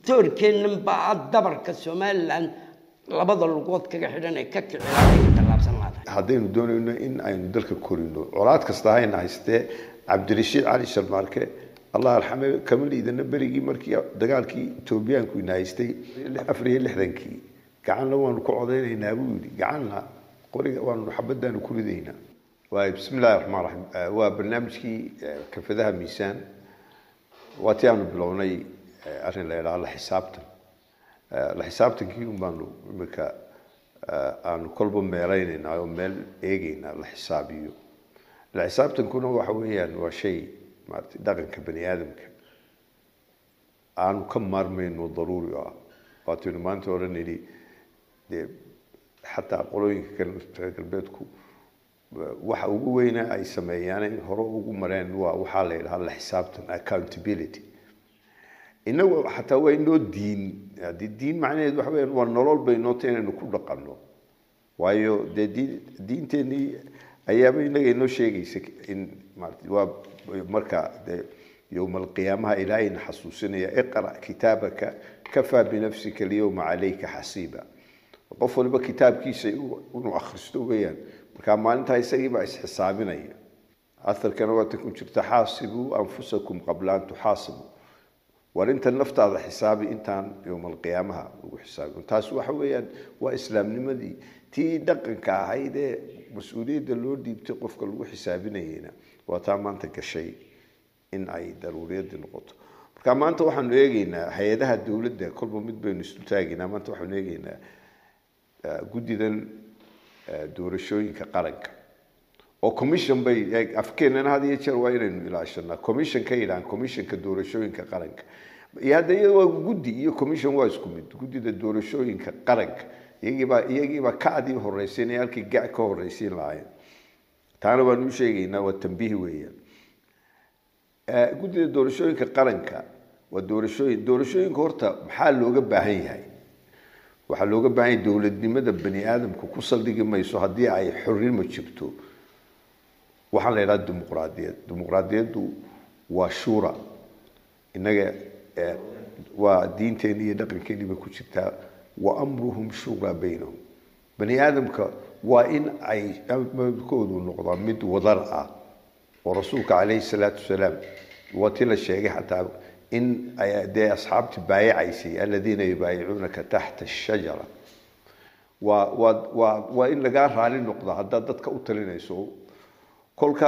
doorkeennan baa dabarka Somaliland labada lugood kaga xidhan ee ka kicilay talaabsan lahayd haddaynu doonayno in aynu dalka korino colaad kasta hayna haystee Cabdirashiid Cali Sharmaarke الله يرحمه كمل إذا نبريجي مركي دجالكي توبيان كنا هيستي أفريه لحدنكي قعنا وان قعدين هنا بودي قعنا قري وان حبدنا نكون ذينا وبسم الله الرحمن الرحيم وبرنامجي كفذها ميسان واتيان بلوني أرن لا على حسابته الحسابته كيوم بانو مكا أن كل بميرين أو مل إيجينا الحسابيو الحسابته كنا وحويا وشيء دقنك بني آدمك أنا كم مرمين وضروري فاتوني ما أنت ورني لي حتى قولين كانوا في بيتكم وحوجوينا أي سماء يعني هروب مرين وحالي هذا حسابتنا accountability إنه حتى هو إنه الدين معناه وحوي والنرول بيناتنا إنه كل قانون وايو دين تاني أيام إنه شيء إن مركا يوم القيامة إلهي نحسوسنا اقرأ كتابك كفى بنفسك اليوم عليك حسيبا وقفوا لبا كتاب كيسي ونؤخرستو بيان مركا ما انت هاي بأس حسابنا أثر كنواتكم تحاسبوا أنفسكم قبل أن تحاسبوا وانت النفط هذا حسابي انت يوم القيامة وحسابي تاسوا حويا وإسلام نمدي تي دقنك هايدي مسؤولية اللور دي بتقف كل حسابنا هنا وطبعا أنت كشيء إن أي ضرورية النقطة كمان أنت وحنا نيجينا هيدا الدولة ده كل ما بين استنتاجنا ما أنت وحنا نيجينا جديدا دورشوين كقرنك أو كوميشن بي أفكارنا هذه يشر ويرن إلى عشرنا كوميشن كيران كوميشن كدورشوين كقرنك هذا يو جدي يو كوميشن وايز كوميت جديدا دورشوين كقرنك يجي بقى كادي هالرئيسين يالك جاء كهالرئيسين لاين تعالوا بنقول شيء والتنبيه ويا قلت الدورشوين كقرنك والدورشوين كورتا محل لوجب بعين وحل لوجب بعين دولة مدى بني آدم كوصل دي ما يسوى دي أي حرين ما تشبتو وحل إلى الديمقراطية دو وشورى إنك ودين تاني دقن كني بكوشتها وأمرهم شورى بينهم بني آدم وإن أي مذكور النقطة مد وضرع ورسولك عليه الصلاة والسلام وتلا الشيء حتى إن دي أصحاب تبايع عيسي الذين يبايعونك تحت الشجرة وإن لقاه على النقطة هدادتك أوتلين يسوع كلك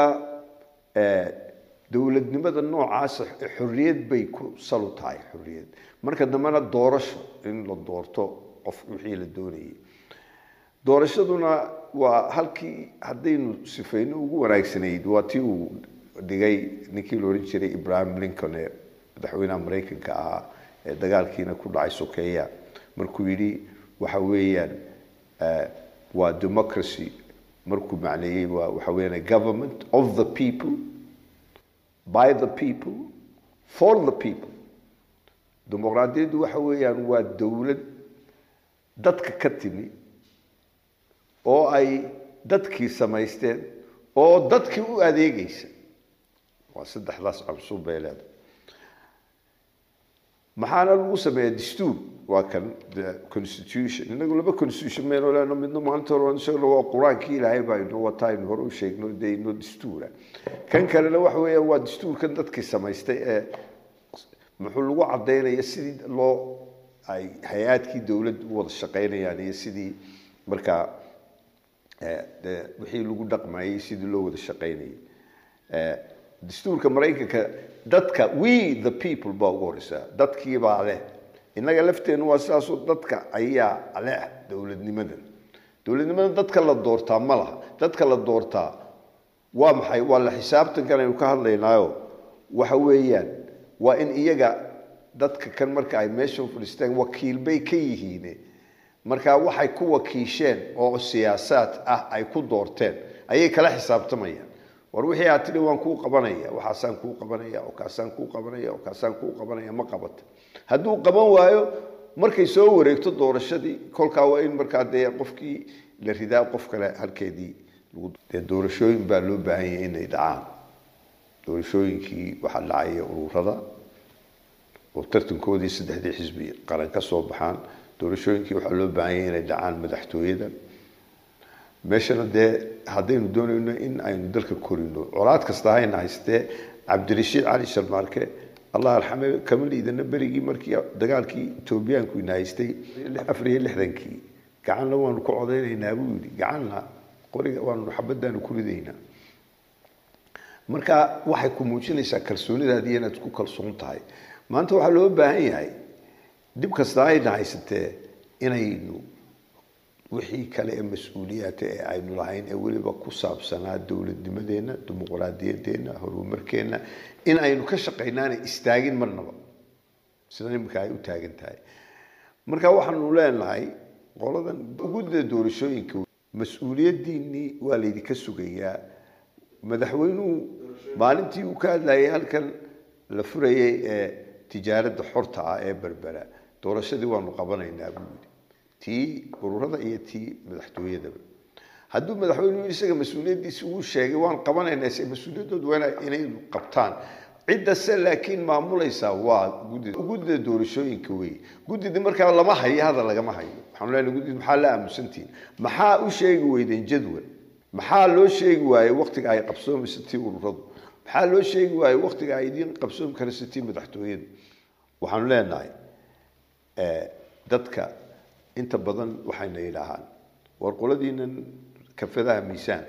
دولة نمد النوع عاصح حرية بيكو صلوتاي حرية مركز دمنا الدورش إن للدورتو قف وحيل الدوني doorashaduna waa halkii hadaynu sifayno ugu wanaagsaneyd waa tii uu dhigay ninkii loo oran jiray Abraham Lincoln ee madaxweynaha Mareykanka ah ee dagaalkiina ku dhacay sokeeya markuu yiri waxa weeyaan waa democracy markuu macneeyay waxa weeyaan government of the people by the people for the people dimuqraadiyadu waxa weeyaan waa dawlad dadka ka timi oo ay dadkii samaysteen oo dadkii u adeegaysa waa saddexdaas cusub beelad maxaana lagu sameeyay dastuur waa kan constitution inagu laba constitution meelo laano midna maanta hore waa quraankii ilaahay baa inoo wataan hore u sheegno deeyno dastuura kan kale waxa weeye waa dastuurkan dadkii samaystay ee muxuu lagu cadeynaya sidii loo ay hay'adkii dawladdu wada shaqeynayaan iyo sidii markaa wixii lagu dhaqmayay sidii loo wada shaqeynayay dastuurka Mareykanka dadka we the people baa ugu horeysa dadkii baa leh inaga lafteenu waa sidaas dadka ayaa leh dawladnimada dadka la doortaa ma laha dadka la doortaa waa maxay waa la xisaabtan kan ay ka hadlaynaayo waxa weeyaan waa in iyaga dadka kan marka ay meesha fadhiistaan wakiil bay ka yihiin marka waxay ku wakiisheen oo siyaasad ah ay ku doorteen ayay kala xisaabtamayaan war wixii aad tiri waan ku qabanaya waxaan ku qabanaya oo kaasaan ku qabanaya oo kaasaan ku qabanaya ma qabato hadduu qaban waayo markay soo wareegto doorashadii kolka waa in marka qofkii la ridaa qof kale halkeedii doorashooyin baa loo baahan yahay inay dhacaan doorashooyinkii waxa dhacay ururada وترتنكودي سدحدي حزبي قرن كسو بحان doorashooyinkii waxa loo baahan yahay inay dhacaan madaxtooyada meeshana hadaynu doonayno in aynu dalka korino colaad kasta hayna haystee Cabdirashiid Cali Sharmaarke Allah yarxame kamal idina berigii markii dagaalkii Itoobiyaanku ina haystay 64kii gacanna waanu ku codeynaynaa buu yiri gacanna qoriga waanu xabadaan ku ridaynaa marka waxay ku muujinaysaa kalsoonidaadii inaad ku kalsoon tahay maanta waxa loo baahan yahay dib kasta ay dhahaysatee inaynu wixii kale ee mas'uuliyadda ee aynu lahayn ee waliba ku saabsanaa dawladnimadeena dimuqraadiyadeena horumarkeena in aynu ka shaqeynaan istaagin marnaba sida nimka ay u taagan tahay marka waxaanu leenahay qoladan gudda doorashooyinka mas'uuliyadiini waa la idinka sugayaa madaxweynuhu maalintii uu ka hadlayay halkan la furayay ee tijaarada xorta ah ee berbera doorashadii waanu qabanaynaa buu yiri tii ururada iyo tii madaxtooyada hadduu madaxweynuhu isaga mas'uuliyadiisa uu sheegay waan qabanaynaa si mas'uuliyadoodu waa inay qabtaan cidda laakiin maamulaysa waa gudda doorashooyinka way guddida markaa lama hayo hada lagama hayo waxaan leenahay guddida maxaa la aamusantiin maxaa u sheegi weydeen jadwal maxaa loo sheegi waayay waqtiga ay qabsoomaysatii ururadu maxaa loo sheegi waayay waqtiga ay idin qabsoom karaysatii madaxtooyada waxaan leenahay dadka inta badan waxayna yiraahaan war qoladiinan kafadaha miisaan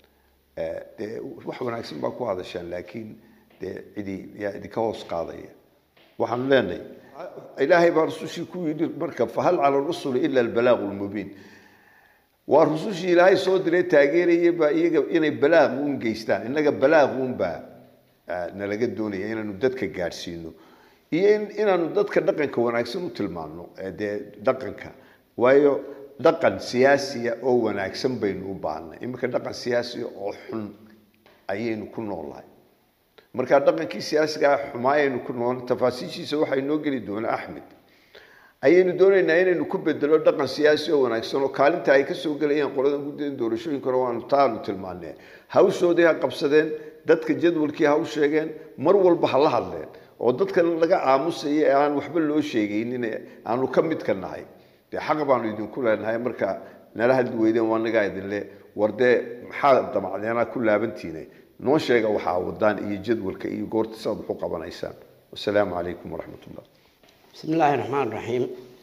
wax wanaagsan baa ku hadashaan laakiin idinka hoos qaadaya waxaan leenahay ilaahay baa rasuushii ku yidhi marka fahal cala rusul illa albalaag almubiin waa rusushii ilaahay soo diray taageerayay baa iyaga inay balaag uun geystaan inaga balaag uun baa nalaga doonaya inaanu dadka gaarsiino iyo inaanu dadka dhaqanka wanaagsan u tilmaano dhaqanka waayo dhaqan siyaasi oo wanaagsan baynu u baahnay imika dhaqan siyaasi oo xun ayaynu ku noolahay marka dhaqankii siyaasiga xumaayaynu ku nool tafaasiishiisa waxay noo geli doonaa Axmed ayaynu doonaynaa inaynu ku bedelo dhaqan siyaasi oo wanaagsan oo kaalinta ay ka soo galayaan qoladan guddida doorashooyinka waanu taanu tilmaanay hawshoodii ha qabsadeen dadka jadwalkii ha u sheegeen mar walba ha la hadleen oo dadka laga aamusay aan waxba loo sheegaynin aanu ka mid ka nahay xaq baanu idinku leenahay marka nala hadli weydeen waa naga idinle warde maxaa damacdeena ku laabantiinay noo sheega waxa wadaan iyo jadwalka iyo goorta saad u qabanaysaan wassalaamu calaykum waraxmatullah bismillaahi raxmaani raxiim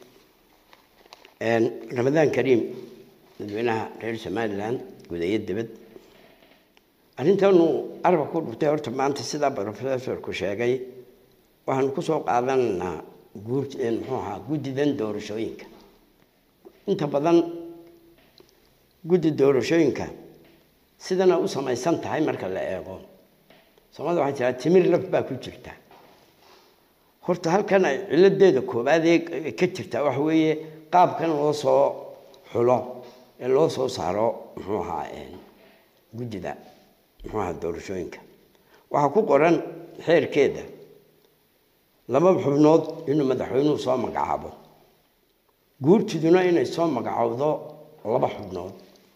ramadaan kariim dadweynaha reer Somaliland gudaha dibad arrintaanu arba ku dhurtay horta maanta sida professorku sheegay waxaan ku soo qaadanaa guddidan doorashooyinka inta badan guddi doorashooyinka sidana u samaysan tahay marka la eego Soomaalida waxay tiraa timir laf baa ku jirta horta halkan ay ciladeeda koobaad ee ka jirta wax weeye qaabkan loo soo xulo ee loo soo saaro guddida doorashooyinka waxa ku qoran xeerkeeda laba xubnood inuu madaxweynuhu soo magacaabo guurtiduna inay soo magacaawdo laba xubnood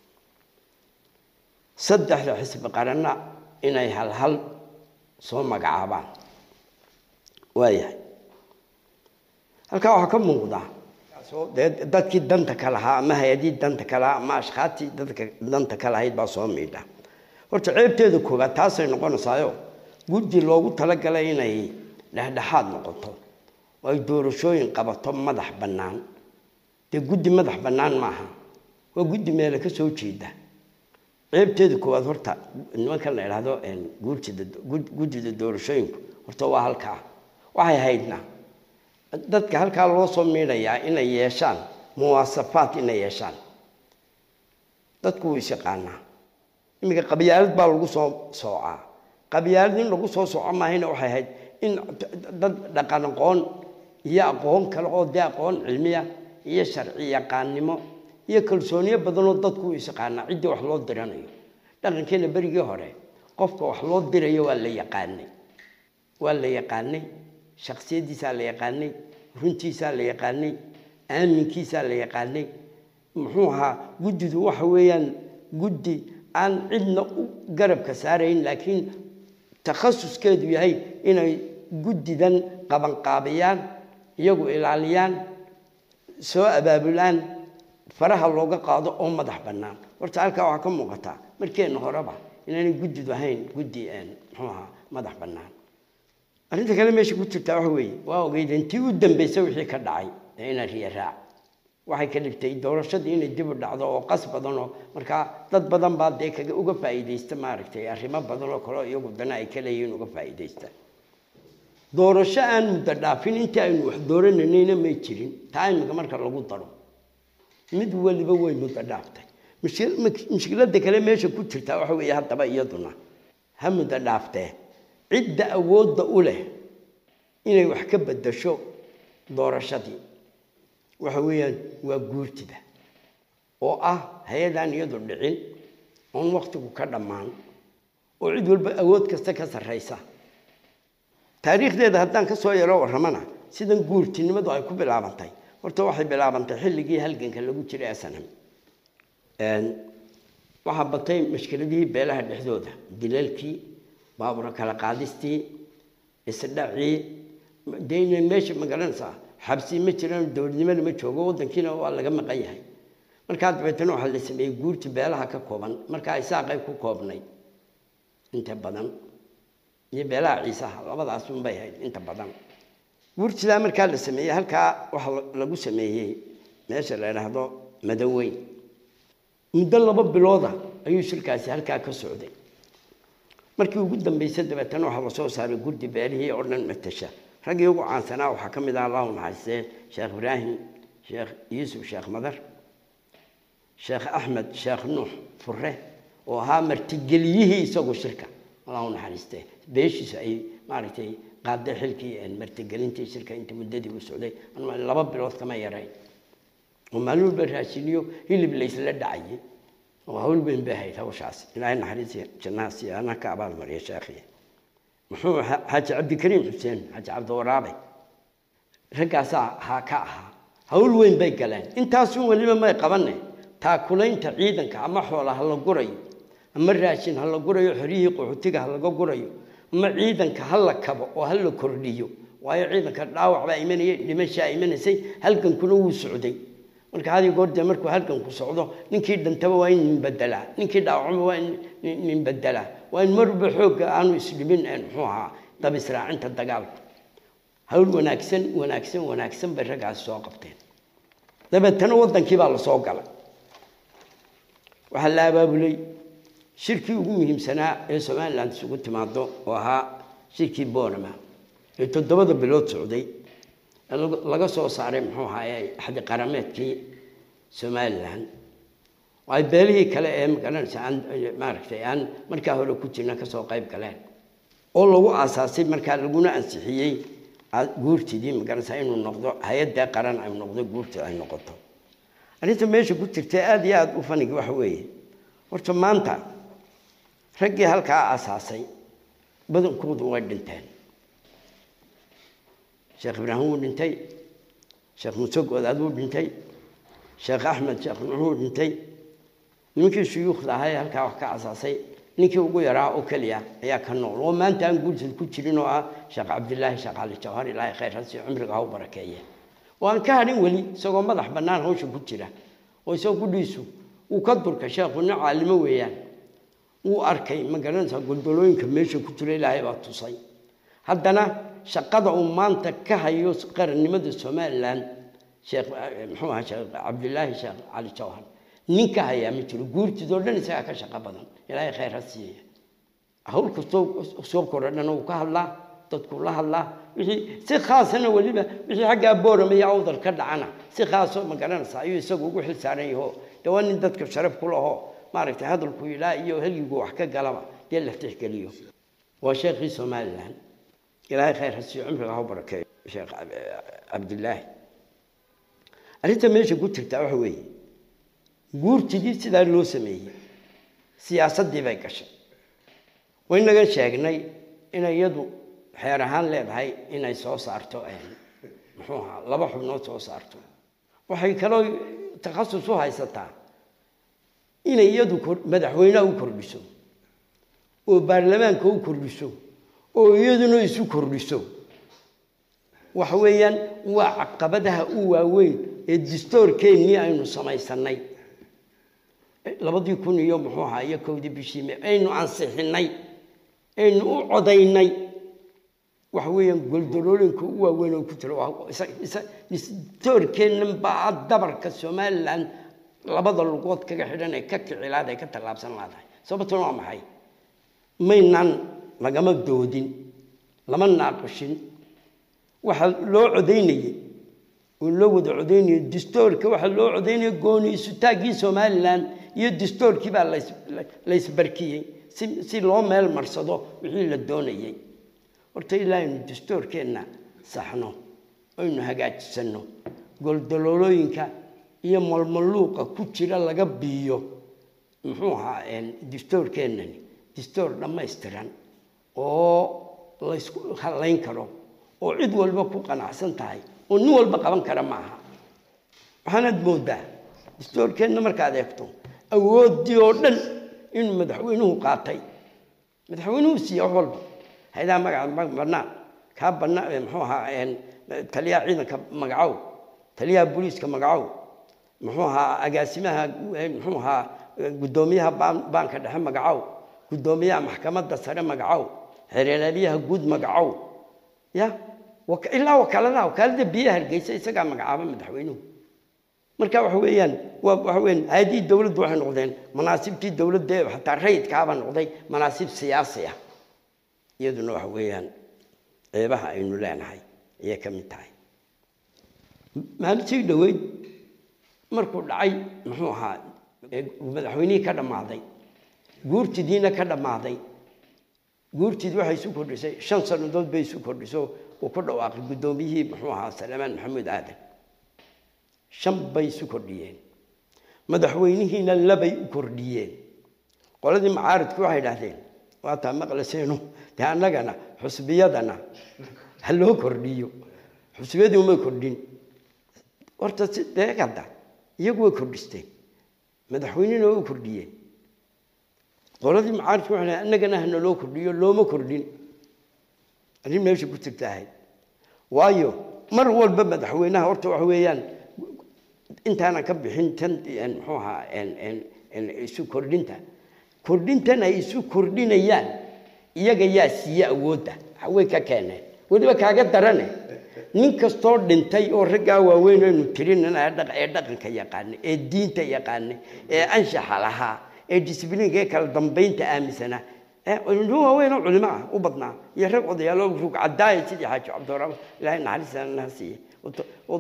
saddexda xisbi qaranna inay hal soo magacaabaan waayahay halka waxa ka muuqda dadkii danta kala ahaa ama hay'adii danta kala ama ashqaatii dadka danta kala ahayd baa soo miidha horta ceebteedu koobaad taasay noqonaysaayo guddi loogu talagalay inay dhexdhexaad noqoto oo ay doorashooyin qabato madax bannaan guddi madax bannaan maaha waa guddi meel ka soo jeeda ceebteedu koobaad horta nimanka la yiraahdo guddida doorashooyinku horta waa halka waxay haydna dadka halka loo soo miidhayaa inay yeeshaan muwaasafaad inay yeeshaan dadku way shaqaana imika qabyaalad baa lagu soo soocaa qabyaalad in lagu soo sooco maahayna waxay hayd in dad dhaqan aqoon iyo aqoon kale oo aqoon cilmiya iyo sharci yaqaannimo iyo kalsooniyo badan oo dadku way shaqaana cid wax loo diranayo dhaqankeena berigii hore qofka wax loo dirayo waa la yaqaanay shakhsiyadiisa la yaqaanay runtiisa la yaqaanay aaminkiisa la yaqaanay muxuu ahaa guddidu waxa weeyaan guddi aan cidna u garabka saarayn laakiin takhasuskeedu yahay inay guddidan qaban qaabiyaan iyagu ilaaliyaan soo abaabulaan faraha looga qaado oo madax bannaan horta halka waxa ka muuqata markeena horeba inaanay guddidu ahayn guddi muxuu ahaa madax bannaan arrinta kale meesha ku jirta waxa weeye waa ogeydeen tii u dambeysay wixii ka dhacay inay riya raac waxay ka dhigtay doorashadii inay dib u dhacdo oo qas badan oo markaa dad badan baa dee kaga uga faa'iideysta maaragtay arrimo badan oo kale iyagu dana ay ka leeyihiin uga faa'iideysta doorasho aan muddo dhaafin intii aynu wax doorananayna may jirin taayimka marka lagu daro mid waliba way muddo dhaaftay mushkiladda kale meesha ku jirta waxa weeye haddaba iyaduna ha muddo dhaaftee cidda awoodda u leh inay wax ka beddasho doorashadii waxa weeyaan waa guurtida oo ah hay-adaan iyadu dhicin oon waqtigu ka dhammaan oo cid walba awood kasta ka sarraysa taariikhdeeda haddaan ka soo yaro warramana sidan guurtinimadu ay ku bilaabantay horta waxay bilaabantay xilligii halganka lagu jiray asanam waxaa batay mashkiladihii beelaha dhexdooda dilalkii baabura kala qaadistii isdhacii dee meesha magaranaysaa xabsi ma jiraan dowladnimada ma joogo waddankiina waa laga maqan yahay markaa dabeetana waxaa la sameeyey guurti beelaha ka kooban markaa isaaqay ku koobnay inta badan iyo beelaha ciisaha labadaas unbay ahayd inta badan guurtidaa markaa la sameeyey halkaa waxa lagu sameeyey meesha la yidhaahdo Madaweyn muddo 2 bilooda ayuu shirkaasi halkaa ka socday markii ugu dambeysay dabeetana waxa la soo saaray gurdi beelihii oo dhan matasha ragii ugu caansanaa waxa ka mid ah Allahu naxariistay Sheekh Ibrahim Sheekh Yusuf Sheekh Madar Sheekh Ahmed Sheekh Nuux Furre oo ahaa martigeliyihii isagoo shirka Allahu naxariistay beeshiisa ay maaragtay qaaday xilkii martigelintii shirka inta muddadii uu socday 2 bilood kama yaray ومالو براشينيو اللي بليس لا داعي وهول بين بهاي توشاس لا نحريس جناسي انا كعبال مريا شيخي محو حاج عبد الكريم حسين حاج عبد الورابي رقاسا هاكاها هول وين باي قالين انتاسو وليما ما قبنه تاكلين تعيدنك اما خوله هلا غري اما راشين هلا غري خريه قحوتيغا هلا غري اما عيدنك هلا كبو وهلا كرديو واي عيدنك داوع با ايمانيه دمشا ايمانسي halkan kuna uu socday marka hadii goorta markuu halkan ku socdo ninkii dhantaba waa in bedela ninkii dhaawacmo waa in bedela waa in marba xoog aanu isdhibin muxuu ahaa dab israacinta dagaalka hawl wanaagsan bay ragaas soo qabteen dabeetana wadankii baa la soo galay waxa la abaabulay shirkii ugu muhiimsanaa ee Soomaaliland isugu timaado oo ahaa shirkii Boorama ee 7 bilood socday laga soo saaray muxuu ahaayay xaddi qarameedkii Soomaaliland way beelihii kale ee maaragtay aan markaa hore ku jirna ka soo qayb galeen oo lagu aasaasay markaa laguna ansixiyay guurtidii magaranaysaa inuu noqdo hay'adda qaran ay noqdo guurtida ay noqoto arrinta meesha ku jirtay aad iyo aad u faniga waxa weeye horta maanta raggii halkaa aasaasay badankoodu way dhinteen Sheekh Ibrahim dhintay Sheekh Musa Godaad dhintay Sheekh Ahmed Sheekh Nuux dhintay ninkii shuyuukhda ahaa halkaa wax ka asaasay ninkii ugu yaraa oo kaliya ayaa ka nool oo maanta aan guursid ku jirin oo ah Sheekh Abdullaahi Sheekh Ali Jawhar Ilaahay khayr ha siiyo cumriga ha u barakeeyo waan ka harin wali isagoo madax bannaan hawsha ku jira oo isagoo gudhiisu uu ka durka sheekhuna caalimo weeyaan uu arkay magaranaysa goldolooyinka meesha ku jira Ilaahay baa tusay haddana shaqada uu maanta ka hayo qarannimada Soomaaliland Sheekh muxuu ahaa Sheekh Abdullaahi Sheekh Ali Jawhar ninka haya ma jiro guurtidoo dhan isaga ka shaqo badan Ilaahay khayr ha siiyo hawl kastoo soo korodhana uu ka hadlaa dadku la hadlaa wixii si khaasana waliba wixii xagga Boorama iyo awdal ka dhacana si khaas oo magaranaysa ayuu isagu ugu xil saaran yahay dawaan dadka sharaf ku laho maaragtay hadalku ilaa iyo heligu wax ka galaba dee la tixgeliyo waa sheekhi Soomaaliland Ilaahay khayr ha siiyo cumriga ha u barakeeyo Sheekh Abdullaahi arrinta meesha ku jirta waxa weeye guurtidii sidaa loo sameeyay siyaasadii bay gashay waynaga sheegnay inay iyadu xeer ahaan leedahay inay soo saarto muxuu ahaa 2 xubnood soo saarto waxay kaloo takhasus u haysataa inay iyadu madaxweynaha u kordhiso oo baarlamaanka u kordhiso oo iyaduna isu kordhiso وحويا وعقبتها وين الدستور كيني أنه سماي سناي لابد يكون يوم حوها يكودي بشيء أنه أنصحناي أنه عضيناي وحويا قل دلولين كوا وين كتروا الدستور كين بعد دبر كسومال لأن لابد اللقوط كحدنا كعلاده كتلابسن هذا سبتنا معي مينان لقمة دودين لما ناقشين وحل لو عديني ولو ود عديني الدستور كوحل لو عديني قوني ستاقي سومالان يدستور كبا ليس بركيه سي لو ميل مرصدو وحي لدونيي ورتي لا الدستور كنا صحنو انه هاجاجسنو قول دلولوينكا iyo malmaluuqa ku jira laga biyo muxuu ahaa dastuurkeenani dastuur dhammaystiran oo la isku halayn karo oo cid walba ku qanacsan tahay oo nin walba qaban kara maaha waxaanad moodaa dastuurkeena markaad eegto awoodii oo dhan in madaxweynuhu qaatay madaxweynuhu si walba hay'adaha magaca banaan ka banaan muxuu ahaa taliyaha ciidanka magacow taliyaha booliiska magacow محوها أجاسمها محوها قدوميها بانك دحين مقعو قدوميها محكمة دسرة مقعو هريلاليها جود مقعو يا إلا وكالة وكالة بيها الجيش يسقى مقعابا مدحوينه مركب حويان وحوين هذه الدولة دوحة نقدين مناسب تي الدولة ده حتى ريت كعبا نقدين مناسب سياسية يدنو حويان إيه بها إنه لا نهاي هي كم تاي ما نسي دوين markuu dhacay muxuu ahaa madaxweynihii ka dhamaaday guurtidiina ka dhamaaday guurtid waxay isu kordhisay 5 sanadood bay isu kordhiso oo ku dhawaaqay gudoomiyihii muxuu ahaa Salmaan Maxamuud Aadan 5 bay isu kordhiyeen madaxweynihiina labay u kordhiyeen qoladii macaaridku waxay yiraahdeen waa taa maqlaseeno taanagana xusbiyadana hal loo kordhiyo xusbiyadu ma kordhin horta deeqada iyagu way kordhisteen madaxweynena way kordhiyeen qoladii macaaridku waxay annagana hana loo kordhiyo looma kordhin arrin meesha ku tagtahay waayo mar walba madaxweynaha horta waxa weeyaan intaana ka bixin tan muxuu ahaa isu kordhintan ay isu kordhinayaan iyaga yaa siiya awoodda way ka keeneen waliba kaaga darane nin kastoo dhintay oo raggaa waaweyn aynu tirinana dhaqanka yaqaan ee diinta yaqaan ee anshaxa lahaa ee discipliinka kala dambeynta aamisana inuu waaweyn oo culimo ah u badnaa iyo rag odayaal oo rug cadaay sidii xaaji cabdiraxmaan ilaahay naxariisana nasiye oo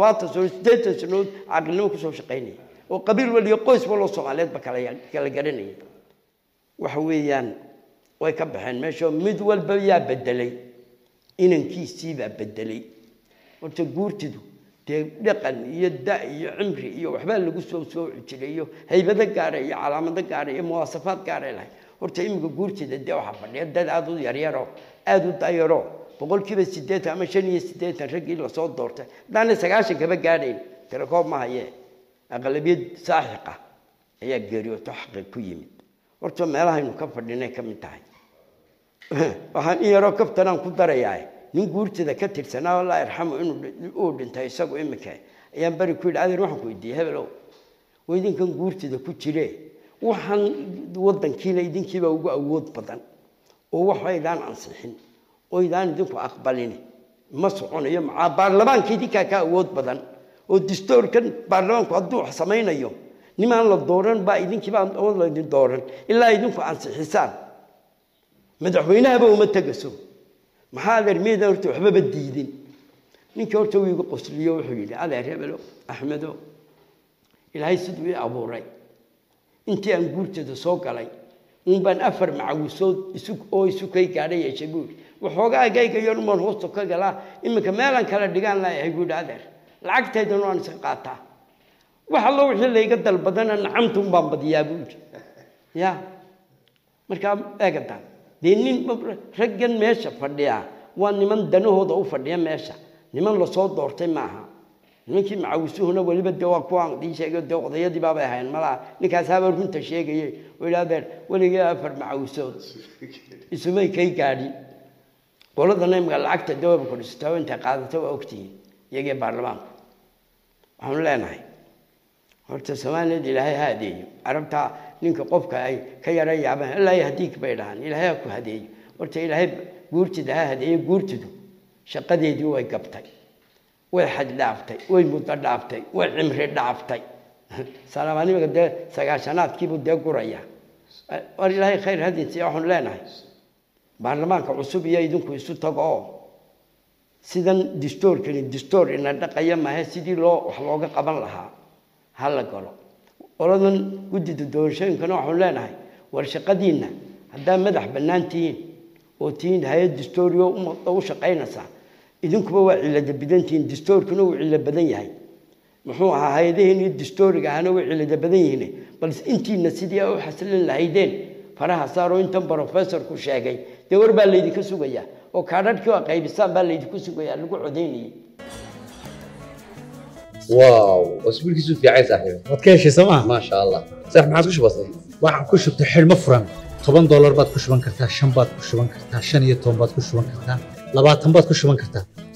78 sano aqalnimo ku soo shaqeynay oo qabiil waliyo qoys walo Soomaaliyeed ba kala garanay waxa weeyaan way ka baxeen meesha mid walba yaa bedelay inankiisii baa bedelay horta guurtidu dee dhaqan iyo da iyo cimri iyo waxba lagu soo jiray iyo haybada gaar ah iyo calaamado gaar ah iyo muwaasafaad gaar ah leh horta imika guurtida dee waxa fadhiya dad aad u yaryaro aad u dayaro boqolkiiba 8 ama 85 ragii la soo doortay daan 9 kaba gaadeen tira koob ma haye aqlabiyad saaxiqa ayaa geeriyoto xaq ku yimid horta meelaha inuu ka fadhinay ka mid tahay waxaan iyaro kabtanaan ku darayaa nin guurtida ka tirsanaa Allah yarxamo inuu dhintay isagu imika ayaan bari ku yiraahday waxaan ku weydiiyay hebelow weydinkan guurtida ku jiree waxaan wadankiina idinkiiba ugu awood badan oo waxaydaan ansixin oo idaan idinku aqbalin ma soconayo ma baarlamaankii ka awood badan oo dastuurkan baarlamaanku hadduu samaynayo nimaan la dooran baa idinkiiba awood la idin dooran ilaa idinku ansixisaan madaxweynaha uma tagaso maxaa darmeeda horta waxba badiidin ninka horta uu igu qosliyo wuxuu yiri adeer hebelo axmedo ilaahay siduu ii abuuray intii aan guurtada soo galay baan afar macawusood isu kay gaadhay yeeshay buur waxoogaa agayga yar man hoosto ka galaa imika meelan kala dhigaan laayahay buur adeer lacagteedan waan iska qaataa waxa loo wixii la iga dalbadana nacamtun baan badiyaa buur ya marka eegadan dinin raggan meesha fadhiya waa niman danahooda u fadhiya meesha niman la soo doortay maaha ninkii macawisuhuna waliba dawaa ku aan sheegay odayadii baaba ahayn mala ninkaas haba runta sheegay oo ilaadeer waliga afar macawisood isumay kay gaadhi qolada neymka lacagta dawladda ku dhistay inta qaadato waa ogtihiin iyagii baarlamaanka waxaan leenahay horta Soomaaliyeed ilaahay ha adeeyo arabta ninka qofka ay ka yareeyaan ilaahay hadii ka baydhaan ilaahay ku hadeeyo horta ilaahay guurtida ha adeeyo guurtidu shaqadeedii way gabtay way xad dhaaftay way muddo dhaaftay way cimri dhaaftay salaamaaniga de sagaashanaadkii buu de guraya war ilaahay khayr hadii waxaan leenahay baarlamaanka cusub iyo idinku isu tago sidan distoor ina dhaqaya ma sidii loo wax looga qaban lahaa hal galo oradan gudida doorashooyinkana waxaan leenahay war shaqadiina hadaa madax banaantiin oo tiin hay'ad distooriyo u shaqeynaysa idinkuba waa cilada bidantiin distoorkuna uu cilad badan yahay muxuu ahaa hay'adaheena distooriga ahna waa cilada badan yihiin bal intiina sidii u xasilin lahaydeen faraha saaro inta professor ku sheegay de war baa leedii ka sugaya oo kaadhadhkii waa qaybisaan baa leedii ku sugaya lagu codeynayay واو واسبوعك في عايز صاحبي wadkeeshi sama ما شاء الله صح ما عاد وش بصي waxaan ku shubtay xilmo furan $10 baad ku shuban kartaa 5 baad ku shuban kartaa 15 baad ku shuban kartaa 20 baad ku shuban kartaa